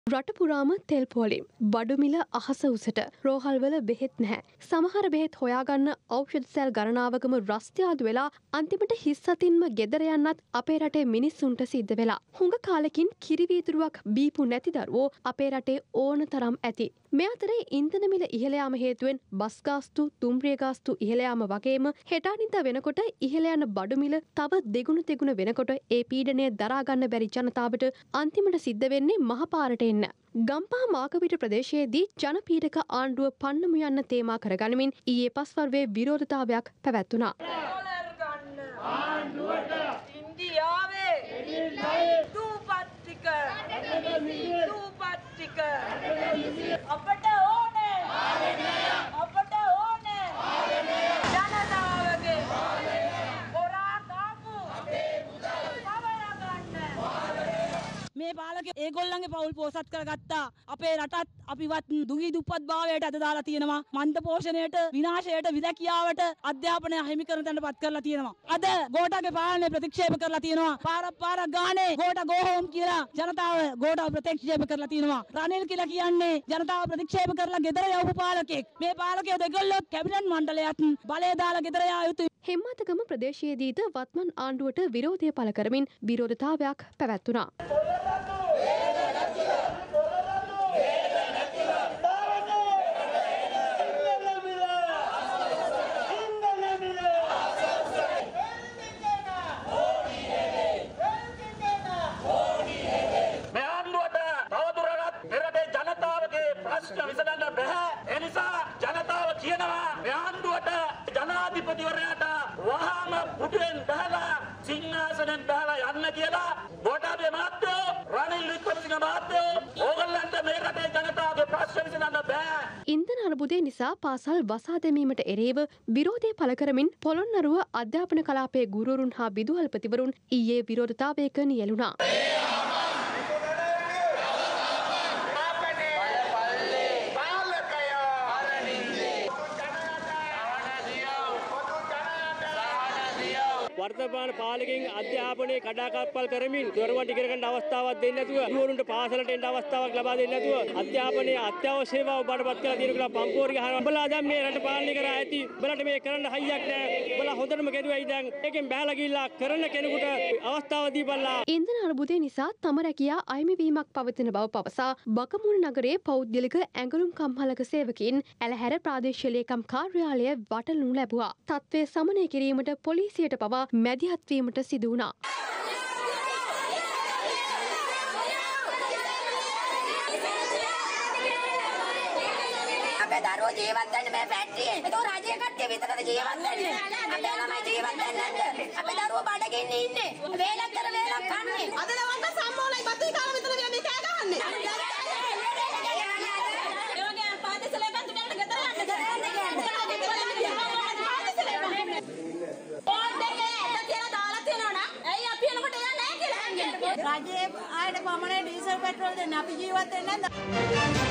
රට පුරාම තෙල් පෝලිම් බඩු මිල අහස උසට රෝහල්වල බෙහෙත් නැහැ. සමහර බෙහෙත් හොයාගන්න ඖෂධ සැල් ගණනාවකම රස්තියාදු වෙලා අන්තිමට හිස් අතින්ම ගෙදර යන්නත් අපේ රටේ මිනිස්සුන්ට සිද්ධ වෙලා. හුඟ කාලෙකින් කිරිවීදුරුවක් බීපු නැති දරුවෝ අපේ රටේ ඕන තරම් ඇති. මේ අතරේ ඉන්ධන මිල ඉහළ යාම හේතුවෙන් බස් ගාස්තු, දුම්රිය ගාස්තු ඉහළ යාම වගේම හෙට අනිද්දා වෙනකොට ඉහළ යන බඩු මිල තව දෙගුණ තෙගුණ වෙනකොට ඒ පීඩනය දරා ගන්න බැරි ජනතාවට අන්තිමට සිද්ධ වෙන්නේ මහපාරට එන්න. ගම්පහ මාකවිට ප්‍රදේශයේදී ජනපීඩක ආණ්ඩුව පන්නමු යන්න තේමා කරගනිමින් ඊයේ පස්වරුවේ විරෝධතාවයක් පැවැත්වුණා. අපට ඕනේ අපට ඕනේ ජනතාවගේ පොරා කාපු මේ පාලකේ ඒගොල්ලන්ගේ පවුල් පෝසත් කරගත්තා. අපේ රටත් අපිවත් දුගී දුප්පත් භාවයට අද දාලා තියෙනවා. මන්ද පෝෂණයට, විනාශයට, විදකියාවට අධ්‍යාපනය හිමි කරන තැනටපත් කරලා තියෙනවා. අද ගෝඨාගේ පාලනය ප්‍රතික්ෂේප කරලා තියෙනවා. පාරක් ගානේ ගෝඨා go home කියලා ජනතාව ගෝඨාව ප්‍රතික්ෂේප කරලා තියෙනවා. රනිල් කියලා කියන්නේ ජනතාව ප්‍රතික්ෂේප කරලා ගෙදර යවපු පාලකෙක්. මේ පාලකයෝ දෙගොල්ලෝ කැබිනට් මණ්ඩලයත් බලය දාලා ගෙදර යා යුතුයි. හිම්මතගම ප්‍රදේශයේදීද වත්මන් ආණ්ඩුවට විරෝධය පළ කරමින් විරෝධතාවයක් පැවැත්වුණා. ප්‍රශ්න විසඳන්න බෑ. ඒ නිසා ජනතාව කියනවා මේ ආණ්ඩුවට ජනාධිපතිවරයාට වහාම පුටුවෙන් බහලා සිංහාසනෙන් බහලා යන්න කියලා ගෝඨාභය මහත්තයෝ, රනිල් වික්‍රමසිංහ මහත්තයෝ ඕගොල්ලන්ට මේ රටේ ජනතාවගේ ප්‍රශ්න විසඳන්න බෑ. ඉන්ධන අර්බුදය නිසා පාසල් වසා දැමීමට එරෙහිව විරෝධය පළ කරමින් පොළොන්නරුව අධ්‍යාපන කලාපයේ ගුරුවරුන් හා විදුහල්පතිවරුන් ඊයේ විරෝධතාවයක නියැලුණා. වර්තමාන පාලකයන් අධ්‍යාපනයේ කඩාකප්පල් කරමින් දොරවල් ඉගෙන ගන්න අවස්ථාවක් දෙන්නේ නැතුව, ගුරුවරුන්ට පාසලට එන්න අවස්ථාවක් ලබා දෙන්නේ නැතුව, අධ්‍යාපනයේ අත්‍යවශ්‍ය සේවාව බඩපත් කරලා තියෙන කියලා පම්පෝරි ගහනවා. උඹලා දැන් මේ රට පාලනය කරා ඇති. උඹලට මේ කරන්න හයියක් නැහැ. උඹලා හොඳටම කෙරුවයි දැන්. ඒකෙන් බහැලා ගිහිල්ලා කරන කෙනෙකුට අවස්ථාව දීපල්ලා. ඉන්ධන අර්බුදය නිසා තම රැකියා අයිමිවීමක් පවතින බව පවසා බකමුණ නගරයේ පෞද්ගලික ඇඟලුම් කම්හලක සේවකයින් ඇලහැර ප්‍රාදේශීය ලේකම් කාර්යාලය වටලනු ලැබුවා. තත්ත්වය සමනය කිරීමට පොලිසියට පවා මැදිහත් වීමට සිදු වුණා. අපේ දරුවෝ ජීවත් වෙන්න මේ ෆැක්ටරියේ. ඒක රාජ්‍ය කට්ටිය විතරද ජීවත් වෙන්නේ. අපේ ළමයි ජීවත් වෙන්නේ නැද්ද? අපේ දරුවෝ බඩගින්න ඉන්නේ. වේලක් කර වේලක් කන්නේ. අද දවල්ට සම්මෝලයි බතුයි කාලා විතර මේ කෑ ගහන්නේ. ඒ වගේ පාදසලෙන් තුනකට ගෙදර යන්න. රජයේ ආයත කොමනේ ඩීසල් පෙට්‍රෝල් දෙන්න අපි ජීවත් වෙන්නේ නැද්ද?